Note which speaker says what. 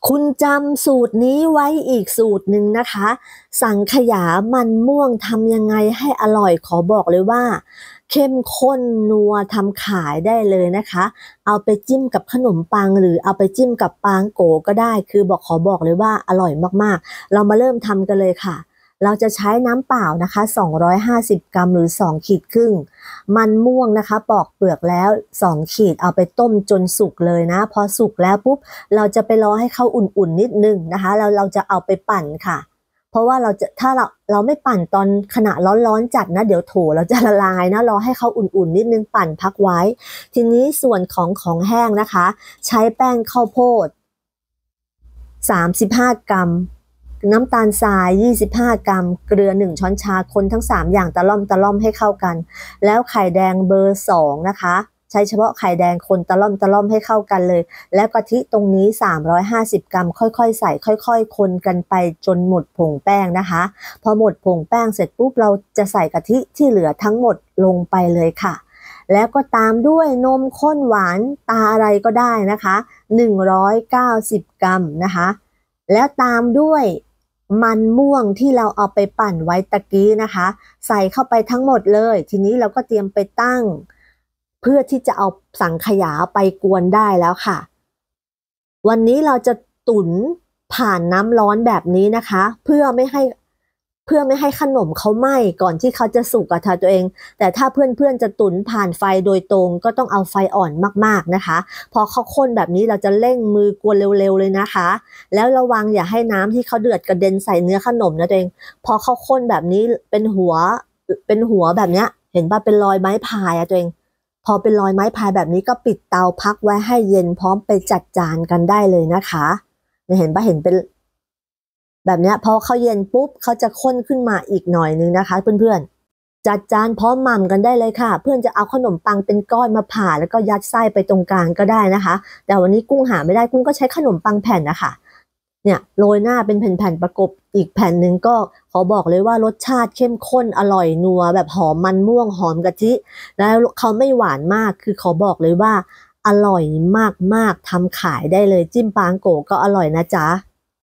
Speaker 1: คุณจำสูตรนี้ไว้อีกสูตรหนึ่งนะคะ สังขยามันม่วงทำยังไงให้อร่อยขอบอกเลยว่าเข้มข้นนัวทำขายได้เลยนะคะเอาไปจิ้มกับขนมปังหรือเอาไปจิ้มกับปางโกก็ได้คือขอบอกเลยว่าอร่อยมากๆเรามาเริ่มทำกันเลยค่ะเราจะใช้น้ำเปล่านะคะ250 กรัมหรือ2ขีดครึ่งมันม่วงนะคะปอกเปลือกแล้ว2ขีดเอาไปต้มจนสุกเลยนะพอสุกแล้วปุ๊บเราจะไปรอให้เขาอุ่นๆนิดนึงนะคะเราจะเอาไปปั่นค่ะเพราะว่าถ้าเราไม่ปั่นตอนขณะร้อนๆจัดนะเดี๋ยวโถเราจะละลายนะรอให้เขาอุ่นๆนิดนึงปั่นพักไว้ทีนี้ส่วนของแห้งนะคะใช้แป้งข้าวโพด35 กรัมน้ำตาลทราย25 กรัมเกลือ1ช้อนชาคนทั้ง3อย่างตะล่อมให้เข้ากันแล้วไข่แดงเบอร์2นะคะใช้เฉพาะไข่แดงคนตะล่อมให้เข้ากันเลยแล้วกะทิตรงนี้350 กรัมค่อยๆใส่ค่อยๆคนกันไปจนหมดผงแป้งนะคะพอหมดผงแป้งเสร็จปุ๊บเราจะใส่กะทิที่เหลือทั้งหมดลงไปเลยค่ะแล้วก็ตามด้วยนมข้นหวานตาอะไรก็ได้นะคะ190 กรัมนะคะแล้วตามด้วยมันม่วงที่เราเอาไปปั่นไว้ตะกี้นะคะใส่เข้าไปทั้งหมดเลยทีนี้เราก็เตรียมไปตั้งเพื่อที่จะเอาสังขยาไปกวนได้แล้วค่ะวันนี้เราจะตุ๋นผ่านน้ำร้อนแบบนี้นะคะเพื่อไม่ให้ขนมเขาไหม้ก่อนที่เขาจะสุกอะค่ะตัวเองแต่ถ้าเพื่อนๆจะตุ๋นผ่านไฟโดยตรงก็ต้องเอาไฟอ่อนมากๆนะคะพอเขาข้นแบบนี้เราจะเร่งมือกวนเร็วๆเลยนะคะแล้วระวังอย่าให้น้ำที่เขาเดือดกระเด็นใส่เนื้อขนมนะตัวเองพอเขาข้นแบบนี้เป็นหัวแบบเนี้ยเห็นป่ะเป็นรอยไม้พายอะตัวเองพอเป็นรอยไม้พายแบบนี้ก็ปิดเตาพักไว้ให้เย็นพร้อมไปจัดจานกันได้เลยนะคะเห็นป่ะเห็นเป็นแบบเนี้ยพอเขาเย็นปุ๊บเขาจะข้นขึ้นมาอีกหน่อยนึงนะคะเพื่อนๆจัดจานพร้อมหม่ำกันได้เลยค่ะเพื่อนจะเอาขนมปังเป็นก้อนมาผ่าแล้วก็ยัดไส้ไปตรงกลางก็ได้นะคะแต่วันนี้กุ้งหาไม่ได้กุ้งก็ใช้ขนมปังแผ่นนะคะเนี่ยโรยหน้าเป็นแผ่นๆประกบอีกแผ่นหนึ่งก็ขอบอกเลยว่ารสชาติเข้มข้นอร่อยนัวแบบหอมมันม่วงหอมกะทิแล้วเขาไม่หวานมากคือขอบอกเลยว่าอร่อยมากๆทำขายได้เลยจิ้มปางโกก็อร่อยนะจ๊ะ